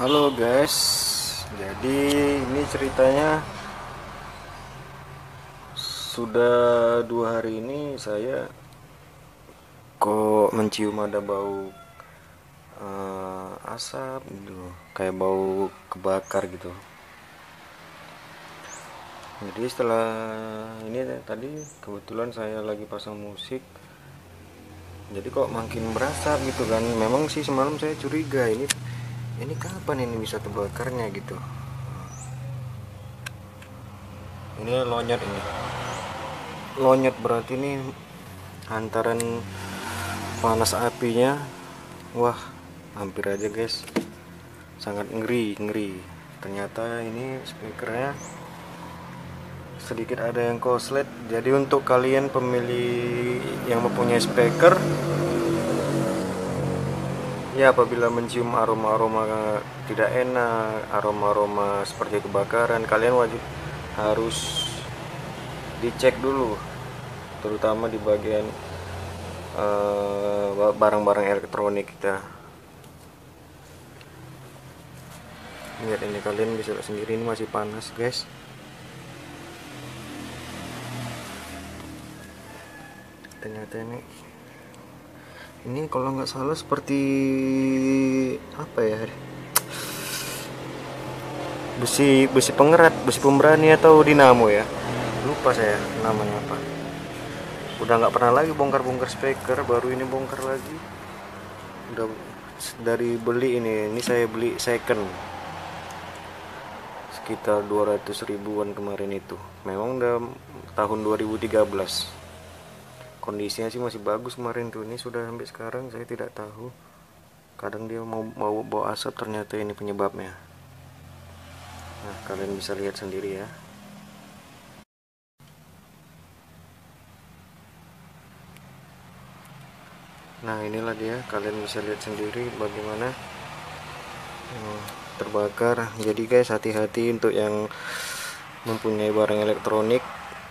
Halo guys, jadi ini ceritanya sudah 2 hari ini saya kok mencium ada bau asap gitu, kayak bau kebakar gitu. Jadi setelah ini tadi kebetulan saya lagi pasang musik, jadi kok makin berasap gitu kan. Memang sih semalam saya curiga ini kapan ini bisa terbakarnya gitu. Ini lonyot berarti ini hantaran panas apinya. Wah, hampir aja guys, sangat ngeri. Ternyata ini speakernya sedikit ada yang koslet. Jadi untuk kalian pemilih yang mempunyai speaker, ya apabila mencium aroma-aroma tidak enak, aroma-aroma seperti kebakaran, kalian wajib harus dicek dulu, terutama di bagian barang-barang elektronik kita. Lihat ini, kalian bisa lihat sendiri, ini masih panas guys. Ternyata ini kalau nggak salah seperti apa ya, besi pengerat, besi pemberani atau dinamo ya, lupa saya namanya apa. Udah nggak pernah lagi bongkar speaker, baru ini bongkar lagi. Udah dari beli ini saya beli second sekitar 200 ribuan kemarin itu. Memang udah tahun 2013. Kondisinya sih masih bagus kemarin tuh. Ini sudah sampai sekarang saya tidak tahu. Kadang dia mau bawa asap, ternyata ini penyebabnya. Nah, kalian bisa lihat sendiri ya. Nah, inilah dia, kalian bisa lihat sendiri bagaimana terbakar. Jadi guys, hati-hati untuk yang mempunyai barang elektronik.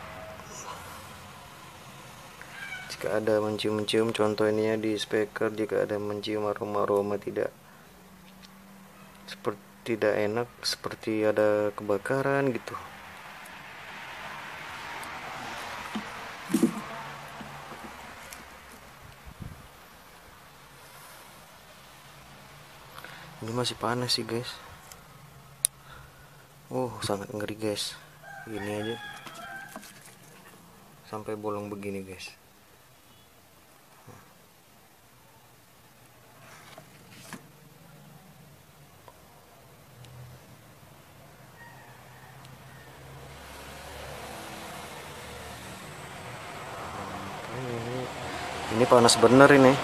Jika ada mencium-cium, contoh ini ya di speaker, jika ada mencium aroma-aroma tidak enak, seperti ada kebakaran gitu. Ini masih panas sih guys. Sangat ngeri guys. Ini aja sampai bolong begini guys. Ini panas bener ini.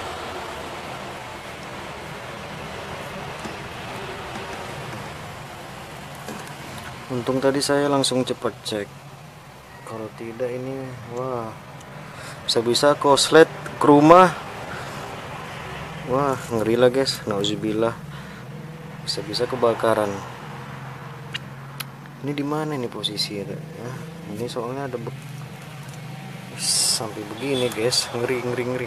Untung tadi saya langsung cepat cek. Kalau tidak ini, wah, bisa-bisa koslet ke rumah. Wah, ngeri lah guys. Nauzubillah. Bisa-bisa kebakaran. Ini di mana ini posisi ya? Ini soalnya ada sampai begini guys, ngeri.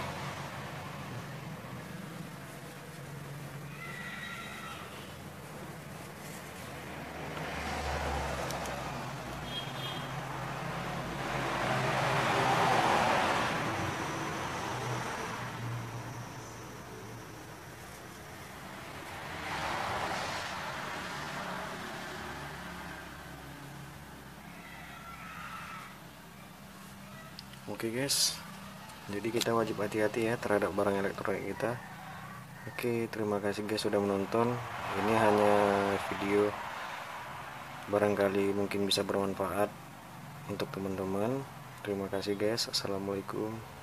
Oke guys, jadi kita wajib hati-hati ya terhadap barang elektronik kita. Oke, terima kasih guys sudah menonton. Ini hanya video, barangkali mungkin bisa bermanfaat untuk teman-teman. Terima kasih guys. Assalamualaikum.